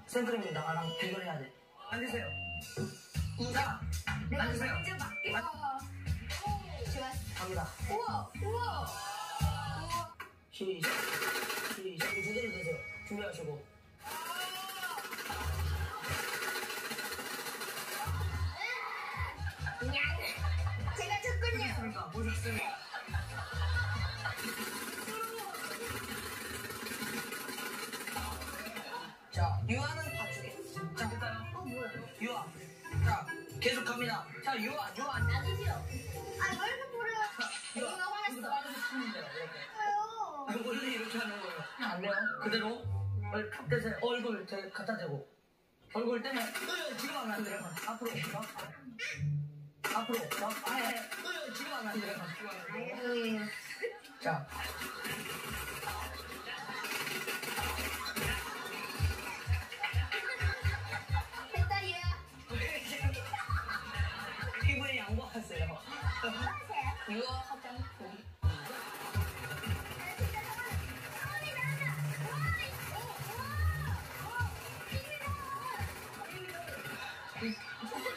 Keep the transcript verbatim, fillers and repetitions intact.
센터링 나랑 대결해야 돼. 앉으세요. 자, 내가 앉으세요. 먼저 맞게. 좋았어. 갑니다. 우와, 우와. 시작. 시작. 제대로 되세요. 준비하시고. 그냥 제가 쳤군요. 보셨습니까? 보셨습니까? 자, 유아는 봐주게. 자, 될까요? 어, 뭐야? 유아. 자, 계속 갑니다. 자, 유아, 유아. 나도 싫어. 아, 왜 이렇게 버려? 이거 화났어. 빠르게 치면 돼요, 이렇게. 아요. 아니, 원래 이렇게 하는 거예요. 안 돼요? 그대로. 얼, 탁 대세요. 얼굴 대, 갖다 대고. 얼굴 떼면, 으, 지금 하면 안 돼요. 앞으로. 막. 앞으로. 막. 아예. 으, 지금 하면 안 돼요. 지금 하면 안 돼요. 아유. 자. 됐다, 얘야. 피부에 양보하세요. 하세요. 이거 화장품. 어,